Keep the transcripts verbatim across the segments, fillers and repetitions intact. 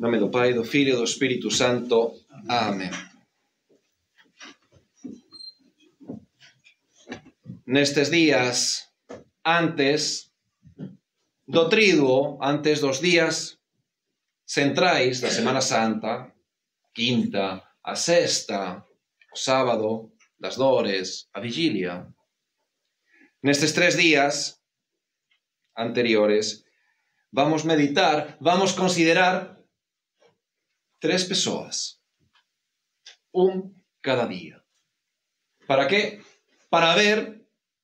nome do Pai, do Filho e do Espírito Santo. Amén. Nestes días, antes do Tríduo, antes dos días centrais da Semana Santa, quinta, a sexta, o sábado, das dores, a vigilia, nestes tres días anteriores, vamos meditar, vamos considerar tres persoas, un cada día. Para qué? Para ver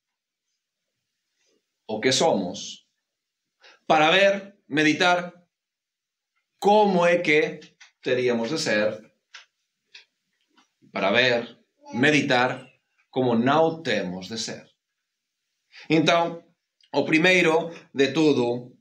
o que somos, para ver, meditar como é que teríamos de ser, para ver, meditar como non temos de ser. Então, o primeiro de tudo,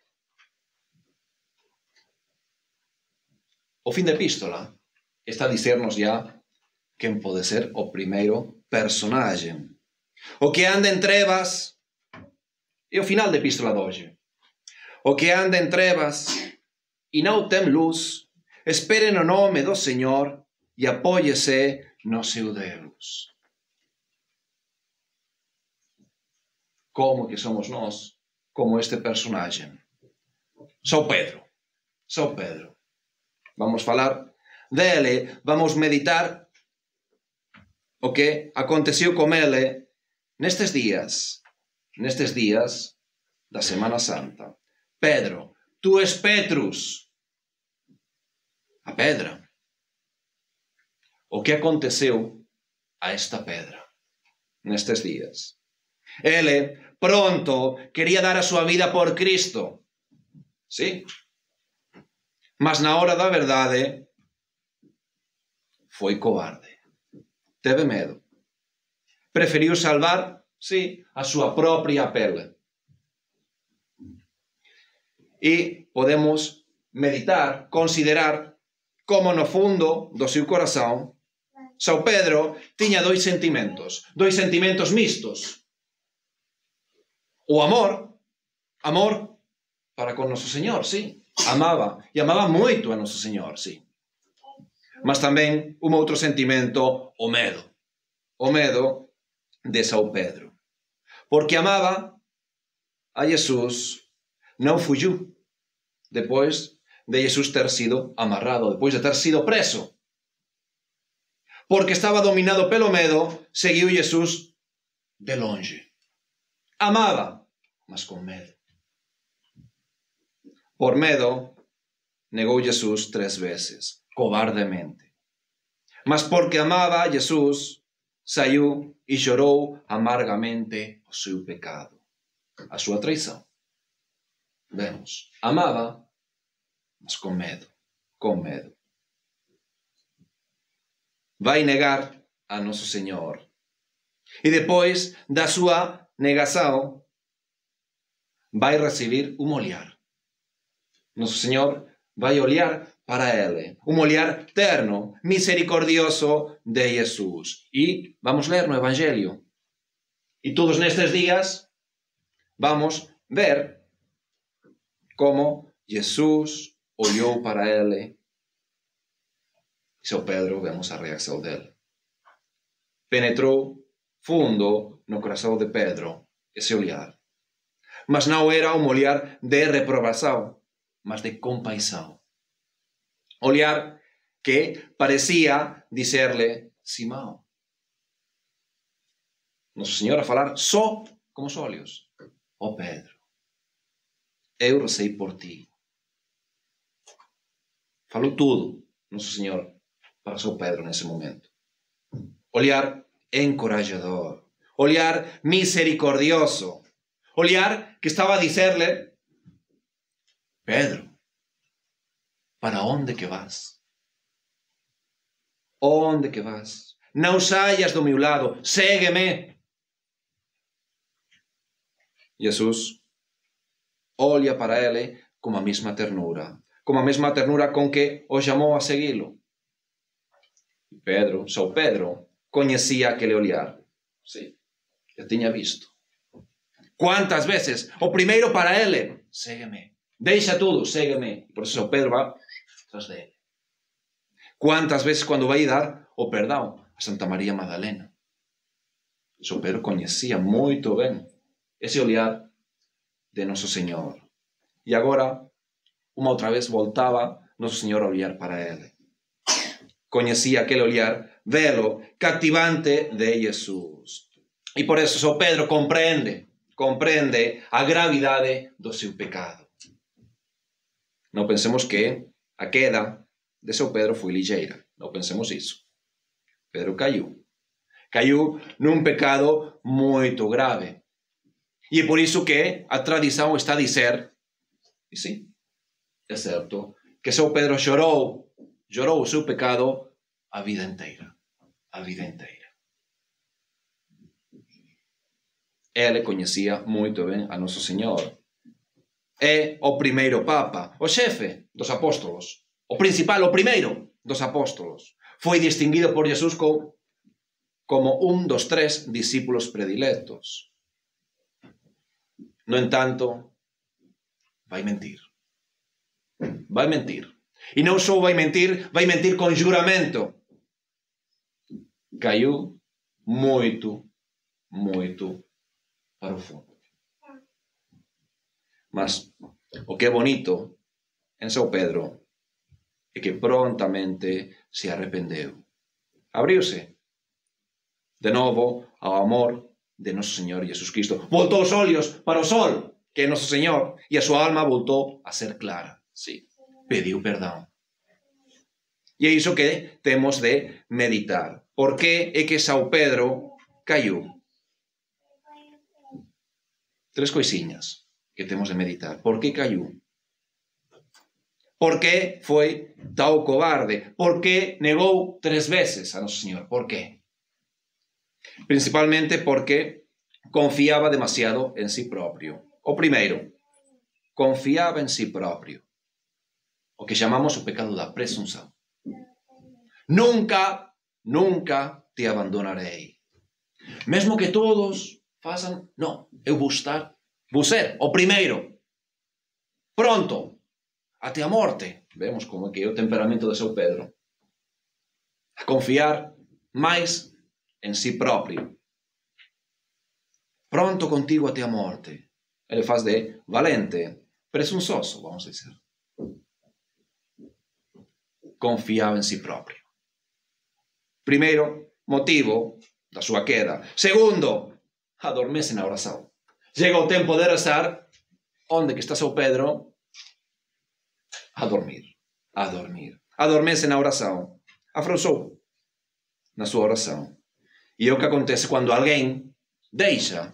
o fin da epístola está a dicernos ya quen pode ser o primeiro personaxe. O que anda en trevas é o final da epístola de hoxe. O que anda en trevas e non ten luz, espere no nome do Señor e apóyese no seu Deus. Como que somos nós, como este personaxe? São Pedro. São Pedro. Vamos falar dele, vamos meditar o que aconteceu com ele nestes dias, nestes dias da Semana Santa. Pedro, tu és Petrus, a pedra. O que aconteceu a esta pedra nestes dias? Ele, pronto, quería dar a súa vida por Cristo. Sí. Mas na hora da verdade foi cobarde. Teve medo. Preferiu salvar, sí, a súa propia pele. E podemos meditar, considerar como no fundo do seu corazón São Pedro tiña dois sentimentos, dois sentimentos mistos. O amor, amor para con Noso Señor, sí. Amaba, e amaba moito a Noso Señor, sí. Mas tamén un outro sentimento, o medo. O medo de São Pedro. Porque amaba a Jesús, non fugiu depois de Jesús ter sido amarrado, depois de ter sido preso. Porque estaba dominado pelo medo, seguiu Jesús de longe. Amaba, mas con medo. Por medo, negou Jesús tres veces, cobardemente. Mas porque amaba a Jesús, saiu e chorou amargamente o seu pecado, a súa traição. Vemos, amaba, mas com medo, com medo. Vai negar a Noso Señor. E depois da súa negação, vai recibir un olhar. Noso Señor vai olhar para ele, un olhar terno, misericordioso de Jesús. E vamos ler no Evangelio. E todos nestes días vamos ver como Jesús olhou para ele. E São Pedro, vemos a reacção dele. Penetrou fundo no coração de Pedro esse olhar. Mas não era um olhar de reprovação, mas de compaixão. Olhar que parecia dizer-lhe, Simão. Nosso Senhor a falar só com os olhos. Ó oh Pedro, eu recei por ti. Falou tudo, Nosso Senhor, para São Pedro nesse momento. Olhar encorajador. Olhar misericordioso. Olhar que estava a dizer-lhe, Pedro, para onde que vas? Onde que vas? Não saias do meu lado, segue-me. Jesus olha para ele com a mesma ternura, com a mesma ternura com que o chamou a segui-lo. Pedro, São Pedro, conhecia aquele olhar. Sim, eu tinha visto. Quantas vezes? O primeiro para ele, segue-me. Deixa tudo, segue-me. Por isso São Pedro vai tras dele. Quantas vezes quando vai dar o perdão a Santa Maria Madalena. São Pedro conhecia muito bem esse olhar de Nosso Senhor. E agora, uma outra vez, voltava Nosso Senhor a olhar para ele. Conhecia aquele olhar belo, cativante de Jesus. E por isso São Pedro compreende, compreende a gravidade do seu pecado. Não pensemos que a queda de São Pedro foi ligeira. Não pensemos isso. Pedro caiu. Caiu num pecado muito grave. E é por isso que a tradição está a dizer, e sim, é certo, que São Pedro chorou, chorou o seu pecado a vida inteira. A vida inteira. Ele conhecia muito bem a Nosso Senhor. É o primeiro Papa, o chefe dos apóstolos, o principal, o primeiro dos apóstolos. Foi distinguido por Jesus como, como um dos três discípulos prediletos. No entanto, vai mentir. Vai mentir. E não só vai mentir, vai mentir com juramento. Caiu muito, muito para o fundo. Mas o que é bonito em São Pedro é que prontamente se arrependeu. Abriu-se de novo ao amor de Nosso Senhor Jesus Cristo. Voltou os olhos para o sol, que é Nosso Senhor, e a sua alma voltou a ser clara. Sim, pediu perdão. E é isso que temos de meditar. Por que é que São Pedro caiu? Três coisinhas que temos de meditar. Por que caiu? Por que foi tão cobarde? Por que negou três vezes a Nosso Senhor? Por quê? Principalmente porque confiaba demasiado en si propio. O primeiro, confiaba en si propio. O que chamamos o pecado da presunção. Nunca, nunca te abandonarei. Mesmo que todos façam, não, eu vou estar, vou ser o primeiro. Pronto, até a morte. Vemos como é que é o temperamento de São Pedro. A confiar mais em si próprio. Pronto contigo até a morte. Ele faz de valente, presunçoso, vamos dizer. Confiava em si próprio. Primeiro, motivo da sua queda. Segundo, adormece na oração. Chega o tempo de rezar. Onde que está São Pedro? A dormir. A dormir. Adormece na oração. Afrouxou na sua oração. E é o que acontece quando alguém deixa,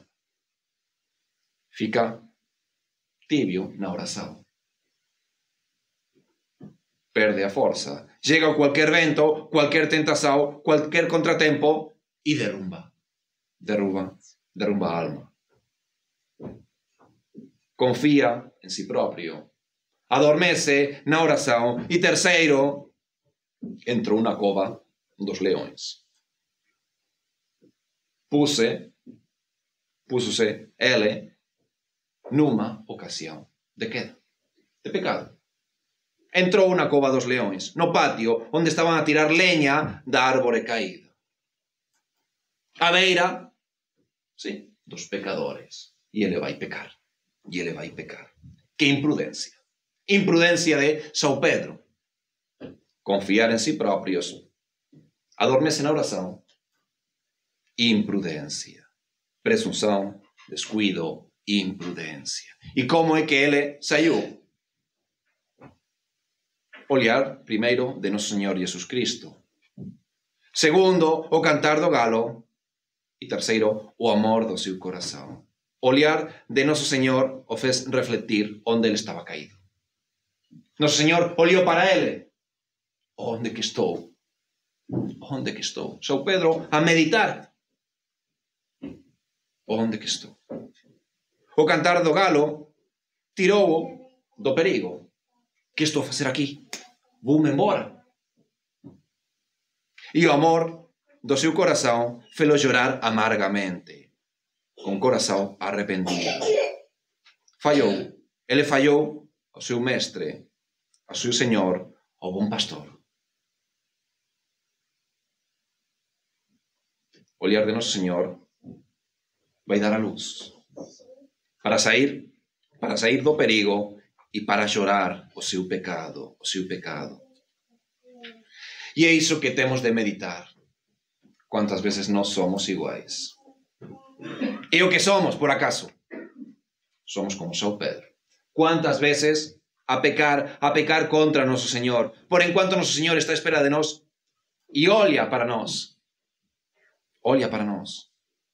fica tibio na oração. Perde a força. Chega qualquer vento, qualquer tentação, qualquer contratempo e derrumba. Derruba, derruba a alma. Confia em si próprio. Adormece na oração. E terceiro, entrou na cova dos leões. Puse, puso-se ele numa ocasião de queda, de pecado. Entrou na cova dos leões, no pátio, onde estavam a tirar lenha da árvore caída. À beira, sim, dos pecadores. E ele vai pecar. E ele vai pecar. Que imprudência. Imprudência de São Pedro. Confiar em si próprios. Adormece na oração. Imprudência. Presunção, descuido, imprudência. E como é que ele saiu? Olhar, primeiro, de Nosso Senhor Jesus Cristo. Segundo, o cantar do galo. E terceiro, o amor do seu coração. Olhar de Nosso Senhor o fez refletir onde ele estava caído. Nosso Senhor olhou para ele. Onde que estou? Onde que estou? São Pedro a meditar. Onde que estou? O cantar do galo tirou-o do perigo. Que estou a fazer aqui? Vou-me embora. E o amor do seu coração fez-o chorar amargamente, com o coração arrependido. Falhou. Ele falhou ao seu mestre, ao seu Senhor, ao bom pastor. O olhar de Nosso Senhor vai dar a luz para sair, para sair do perigo e para chorar o seu pecado, o seu pecado. E é isso que temos de meditar. Quantas vezes nós somos iguais? E o que somos, por acaso? Somos como São Pedro. Quantas vezes a pecar, a pecar contra Nosso Senhor, por enquanto Nosso Senhor está à espera de nós e olha para nós. Olha para nós.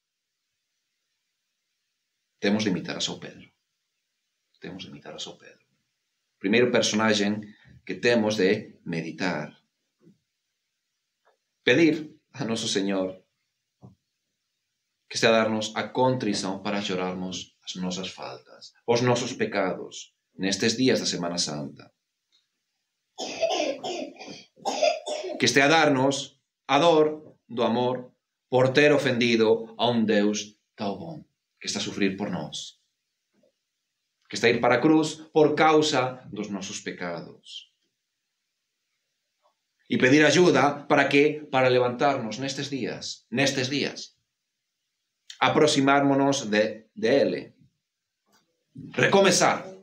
Temos de imitar a São Pedro. Temos de imitar a São Pedro. Primeiro personagem que temos de meditar. Pedir a Nosso Senhor que esteja a dar-nos a contrição para chorarmos as nossas faltas, os nossos pecados, nestes dias da Semana Santa. Que esteja a dar-nos a dor do amor por ter ofendido a um Deus tão bom, que está a sofrer por nós. Que está a ir para a cruz por causa dos nossos pecados. E pedir ajuda para que? Para levantarnos nestes días, nestes días. Aproximarmos de, de Ele. Recomeçar.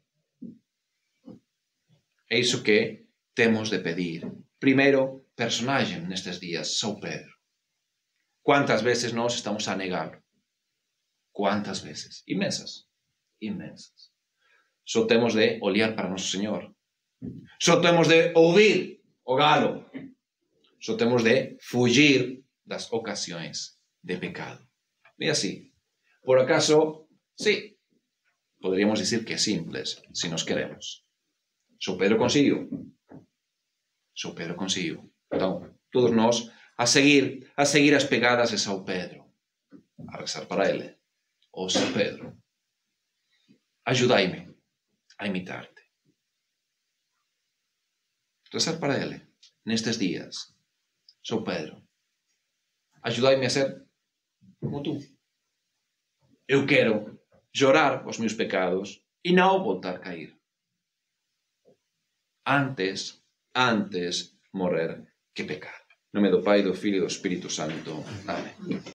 É isso que temos de pedir. Primeiro personagem nestes días, São Pedro. Quantas vezes nós estamos a negar? Quantas vezes? Imensas. Imensas. Só temos de olhar para Nosso Senhor. Só temos de ouvir o galo. Só temos de fugir das ocasiões de pecado. E assim, por acaso, sí, poderíamos dizer que é simples, se nos queremos. São Pedro conseguiu. São Pedro conseguiu. Então, todos nós a seguir, a seguir as pegadas de São Pedro, a rezar para ele. Oh, São Pedro, ajudai-me a imitar-te. Rezar para ele, nestes dias. São Pedro, ajudai-me a ser como tu. Eu quero chorar os meus pecados e não voltar a cair. Antes, antes morrer que pecar. Em nome do Pai, do Filho e do Espírito Santo. Amém.